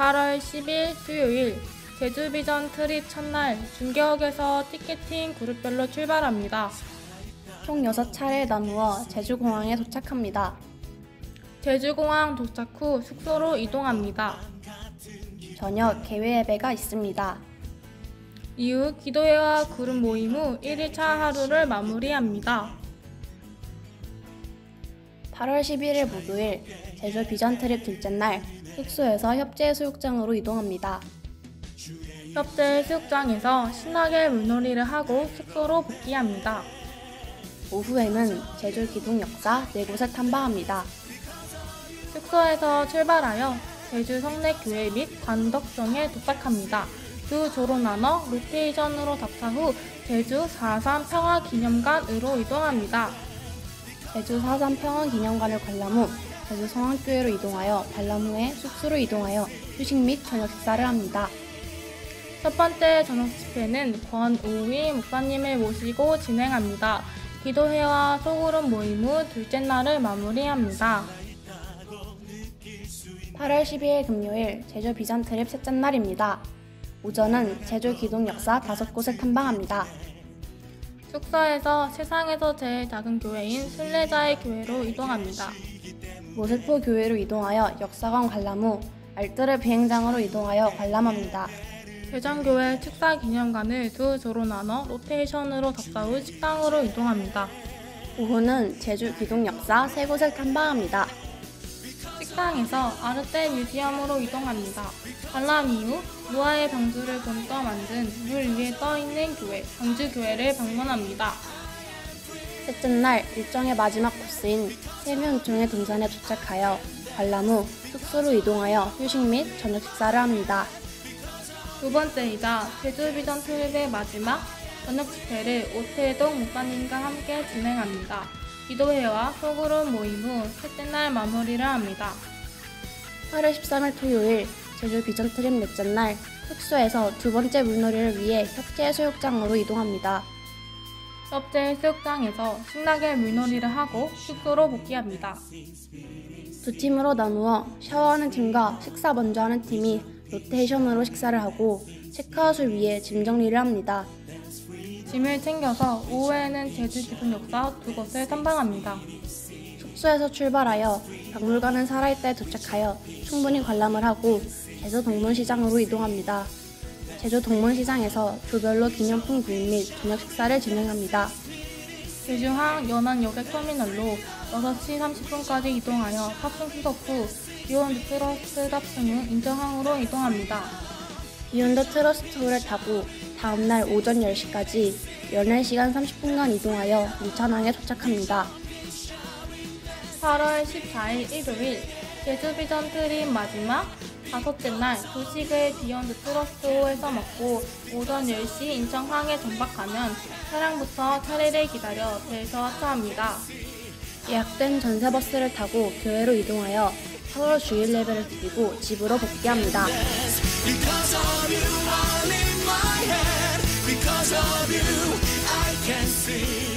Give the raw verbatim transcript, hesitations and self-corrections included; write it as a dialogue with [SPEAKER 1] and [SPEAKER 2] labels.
[SPEAKER 1] 팔월 십일 수요일 제주 비전 트립 첫날 중계역에서 티켓팅 그룹별로 출발합니다.
[SPEAKER 2] 총 여섯 차례에 나누어 제주공항에 도착합니다.
[SPEAKER 1] 제주공항 도착 후 숙소로 이동합니다.
[SPEAKER 2] 저녁 개회 예배가 있습니다.
[SPEAKER 1] 이후 기도회와 그룹 모임 후 일 일차 하루를 마무리합니다.
[SPEAKER 2] 팔월 십일일 목요일 제주 비전 트립 둘째 날 숙소에서 협재해수욕장으로 이동합니다.
[SPEAKER 1] 협재해수욕장에서 신나게 물놀이를 하고 숙소로 복귀합니다.
[SPEAKER 2] 오후에는 제주 기둥 역사 네 곳을 탐방합니다.
[SPEAKER 1] 숙소에서 출발하여 제주 성내교회 및 관덕정에 도착합니다. 두 조로 나눠 로테이션으로 답사 후 제주 사 삼 평화기념관으로 이동합니다.
[SPEAKER 2] 제주 사 삼 평화기념관을 관람 후 제주 성황교회로 이동하여 관람 후에 숙소로 이동하여 휴식 및 저녁 식사를 합니다.
[SPEAKER 1] 첫 번째 저녁 집회는 권우희 목사님을 모시고 진행합니다. 기도회와 소그룹 모임 후 둘째 날을 마무리합니다.
[SPEAKER 2] 팔월 십이일 금요일 제주 비전 트립 셋째 날입니다. 오전은 제주 기둥 역사 다섯 곳을 탐방합니다.
[SPEAKER 1] 숙소에서 세상에서 제일 작은 교회인 순례자의 교회로 이동합니다.
[SPEAKER 2] 모세포 교회로 이동하여 역사관 관람 후 알뜰의 비행장으로 이동하여 관람합니다.
[SPEAKER 1] 대전교회 축사기념관을 두 조로 나눠 로테이션으로 답사 후 식당으로 이동합니다.
[SPEAKER 2] 오후는 제주 기둥 역사 세 곳을 탐방합니다.
[SPEAKER 1] 식당에서 아르떼 뮤지엄으로 이동합니다. 관람 이후 노아의 방주를 본떠 만든 물 위에 떠있는 교회, 방주교회를 방문합니다.
[SPEAKER 2] 셋째 날 일정의 마지막 코스인 세면종의 동산에 도착하여 관람 후 숙소로 이동하여 휴식 및 저녁 식사를 합니다.
[SPEAKER 1] 두 번째이자 제주 비전 트립의 마지막 저녁 집회를 오태동 목사님과 함께 진행합니다. 기도회와 소그룹 모임 후 셋째 날 마무리를 합니다.
[SPEAKER 2] 팔월 십삼일 토요일 제주 비전 트립 넷째 날 숙소에서 두 번째 물놀이를 위해 협재해수욕장으로 이동합니다.
[SPEAKER 1] 협재해수욕장에서 신나게 물놀이를 하고 숙소로 복귀합니다.
[SPEAKER 2] 두 팀으로 나누어 샤워하는 팀과 식사 먼저 하는 팀이 로테이션으로 식사를 하고 체크아웃을 위해 짐 정리를 합니다.
[SPEAKER 1] 짐을 챙겨서 오후에는 제주 기둥 역사 두 곳을 탐방합니다.
[SPEAKER 2] 숙소에서 출발하여 박물관은 살아있다에 도착하여 충분히 관람을 하고 제주 동문시장으로 이동합니다. 제주 동문시장에서 조별로 기념품 구입 및 저녁 식사를 진행합니다.
[SPEAKER 1] 제주항 연안여객터미널로 여섯 시 삼십 분까지 이동하여 탑승 수속 후 비욘드 트러스트 탑승 후 인천항으로 이동합니다.
[SPEAKER 2] 비욘드 트러스트호를 타고 다음날 오전 열 시까지 열네 시간 삼십 분간 이동하여 인천항에 도착합니다.
[SPEAKER 1] 팔월 십사일 일요일 제주 비전 트립 마지막 다섯째 날 조식을 비욘드 트러스트호에서 먹고 오전 열 시 인천항에 정박하면 차량부터 차례를 기다려 배에서 하차합니다.
[SPEAKER 2] 예약된 전세버스를 타고 교회로 이동하여 팔월 주일 예배를 드리고 집으로 복귀합니다. Because of you, I'm in my head. Because of you, I can see.